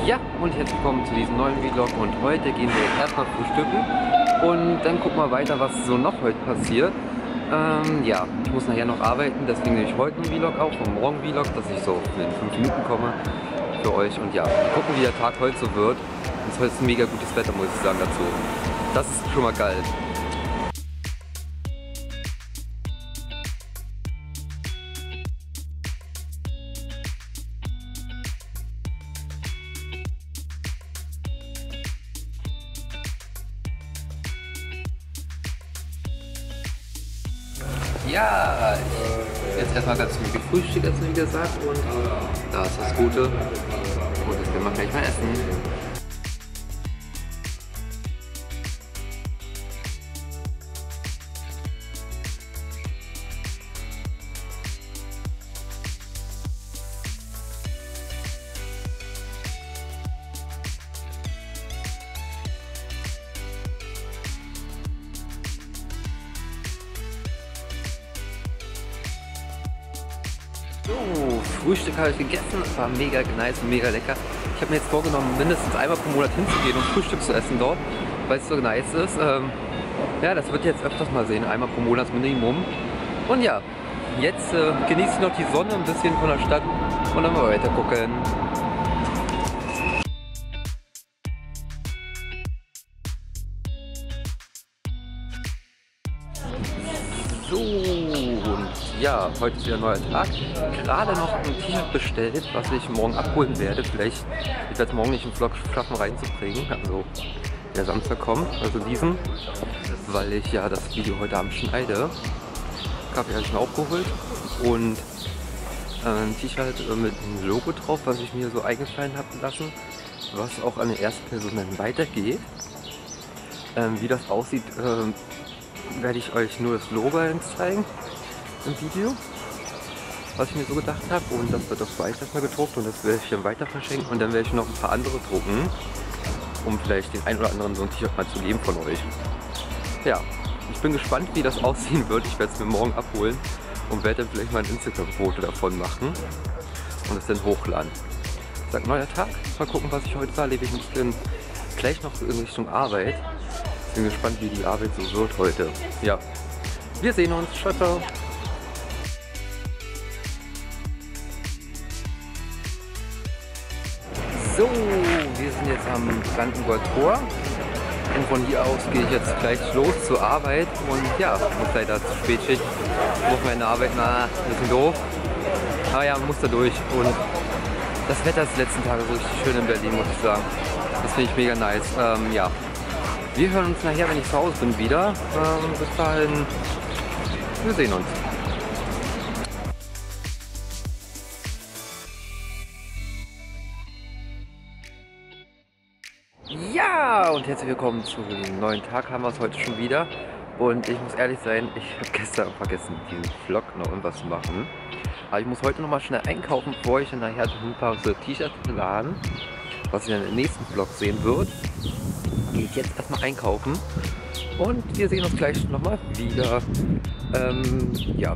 Ja, und herzlich willkommen zu diesem neuen Vlog und heute gehen wir erstmal frühstücken und dann gucken wir weiter, was so noch heute passiert. Ja, ich muss nachher noch arbeiten, deswegen nehme ich heute einen Vlog auf und morgen einen Vlog, dass ich so in 5 Minuten komme für euch. Und ja, wir gucken, wie der Tag heute so wird. Und es ist heute ein mega gutes Wetter, muss ich sagen, dazu. Das ist schon mal geil. Ja, jetzt erstmal ganz viel gefrühstückt, wie gesagt, und da ist das Gute. Und jetzt werden wir gleich mal essen. So, Frühstück habe ich gegessen, war mega nice und mega lecker. Ich habe mir jetzt vorgenommen, mindestens einmal pro Monat hinzugehen und Frühstück zu essen dort, weil es so nice ist. Ja, das wird jetzt öfters mal sehen, einmal pro Monat Minimum. Und ja, jetzt genieße ich noch die Sonne ein bisschen von der Stadt und dann mal weiter gucken. So, und ja, heute ist wieder ein neuer Tag. Gerade noch ein T-Shirt bestellt, was ich morgen abholen werde. Vielleicht, ich werde es morgen nicht im Vlog schaffen reinzubringen. Also der Samstag kommt, also diesen, weil ich ja das Video heute Abend schneide. Kaffee habe ich mir auch geholt und ein T-Shirt mit einem Logo drauf, was ich mir so eingefallen habe lassen, was auch an die erste Person dann weitergeht. Wie das aussieht, werde ich euch nur das Logo zeigen im Video, was ich mir so gedacht habe, und das wird auf Weiß erstmal gedruckt und das werde ich dann weiter verschenken und dann werde ich noch ein paar andere drucken, um vielleicht den einen oder anderen so ein T-Shirt mal zu geben von euch. Ja, ich bin gespannt, wie das aussehen wird. Ich werde es mir morgen abholen und werde dann vielleicht mal ein Instagram-Foto davon machen und es dann hochladen. Ich sage, neuer Tag, mal gucken, was ich heute da erlebe. Ich muss dann gleich noch in Richtung Arbeit. Bin gespannt, wie die Arbeit so wird heute. Ja, wir sehen uns. Ciao, ciao. So, wir sind jetzt am Brandenburger Tor. Und von hier aus gehe ich jetzt gleich los zur Arbeit. Und ja, muss leider zu Spätschicht. Muss meine Arbeit mal ein bisschen doof. Aber ja, muss da durch. Und das Wetter ist die letzten Tage so richtig schön in Berlin, muss ich sagen. Das finde ich mega nice. Ja. Wir hören uns nachher, wenn ich zu Hause bin, wieder. Bis dahin, wir sehen uns. Ja, und herzlich willkommen zu einem neuen Tag, haben wir es heute schon wieder. Und ich muss ehrlich sein, ich habe gestern vergessen, diesen Vlog noch irgendwas zu machen. Aber ich muss heute noch mal schnell einkaufen, bevor ich dann nachher ein paar T-Shirts laden, was ihr dann im nächsten Vlog sehen wird. Gehe ich jetzt erstmal einkaufen und wir sehen uns gleich nochmal wieder. Ja.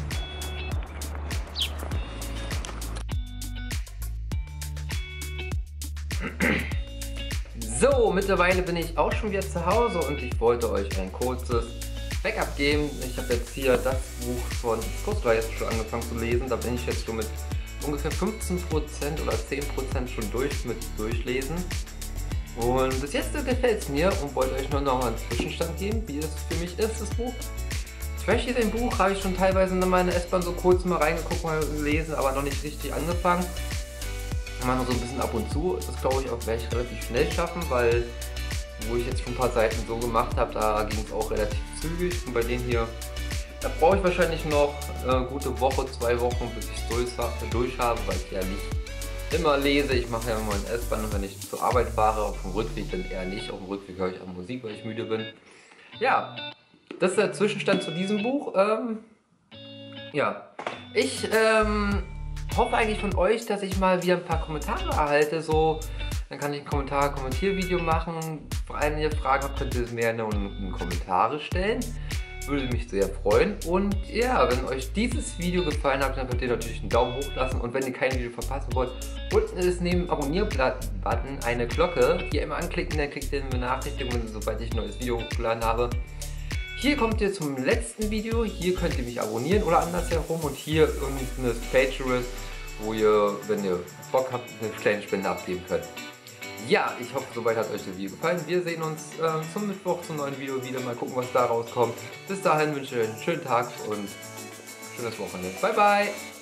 So, mittlerweile bin ich auch schon wieder zu Hause und ich wollte euch ein kurzes Backup geben. Ich habe jetzt hier das Buch von Ghostwriter jetzt schon angefangen zu lesen. Da bin ich jetzt schon mit ungefähr 15% oder 10% schon mit durchlesen. Und bis jetzt gefällt es mir und wollte euch nur noch einen Zwischenstand geben, wie es für mich ist, das Buch. Trash ist ein Buch, habe ich schon teilweise in meine S-Bahn so kurz mal reingeguckt, mal gelesen, aber noch nicht richtig angefangen. Immer nur so ein bisschen ab und zu. Das glaube ich auch werde ich relativ schnell schaffen, weil wo ich jetzt schon ein paar Seiten so gemacht habe, da ging es auch relativ zügig. Und bei denen hier, da brauche ich wahrscheinlich noch eine gute Woche, 2 Wochen, bis ich es durch habe, weil ich ja nicht immer lese. Ich mache ja immer in S-Bahn, und wenn ich zur Arbeit fahre, auf dem Rückweg dann eher nicht. Auf dem Rückweg höre ich auch Musik, weil ich müde bin. Ja, das ist der Zwischenstand zu diesem Buch. Ja, ich hoffe eigentlich von euch, dass ich mal wieder ein paar Kommentare erhalte. So, dann kann ich ein Kommentar-Kommentiervideo machen. Vor allem, wenn ihr Fragen habt, könnt ihr es mir in Kommentare stellen. Würde mich sehr freuen. Und ja, wenn euch dieses Video gefallen hat, dann könnt ihr natürlich einen Daumen hoch lassen. Und wenn ihr kein Video verpassen wollt, unten ist neben dem Abonnier-Button eine Glocke. Hier immer anklicken, dann kriegt ihr eine Benachrichtigung, sobald ich ein neues Video hochgeladen habe. Hier kommt ihr zum letzten Video. Hier könnt ihr mich abonnieren oder andersherum. Und hier irgendeine Pagerist, wo ihr, wenn ihr Bock habt, eine kleine Spende abgeben könnt. Ja, ich hoffe, soweit hat euch das Video gefallen. Wir sehen uns zum Mittwoch zum neuen Video wieder. Mal gucken, was da rauskommt. Bis dahin wünsche ich euch einen schönen Tag und schönes Wochenende. Bye, bye!